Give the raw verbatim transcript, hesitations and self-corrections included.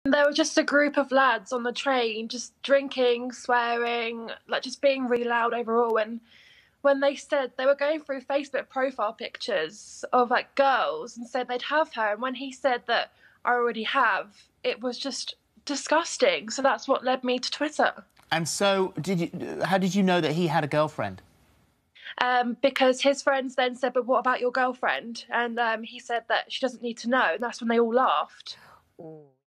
There were just a group of lads on the train, just drinking, swearing, like just being really loud overall. And when they said they were going through Facebook profile pictures of like girls and said they'd have her, and when he said that I already have, it was just disgusting. So that's what led me to Twitter. And so, did you? How did you know that he had a girlfriend? Um, because his friends then said, "But what about your girlfriend?" And um, he said that she doesn't need to know. And that's when they all laughed. Ooh.